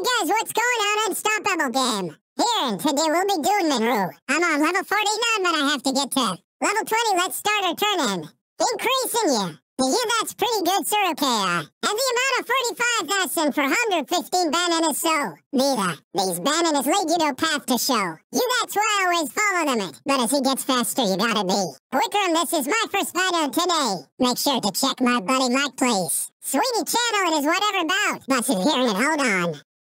guys, what's going on Unstoppable game? Here, and today we'll be doing Minru. I'm on level 49, but I have to get to level 20. Let's start our turn in. Increasing you. Yeah, that's pretty good, sir, okay. And the amount of 45,000 for 115 bananas so. These bananas lead you to a path to show. You, that's why I always follow them. But as he gets faster, you gotta be quicker, and this is my first video today. Make sure to check my buddy Mike, please. Sweetie channel, it is whatever about. But hearing it, hold on.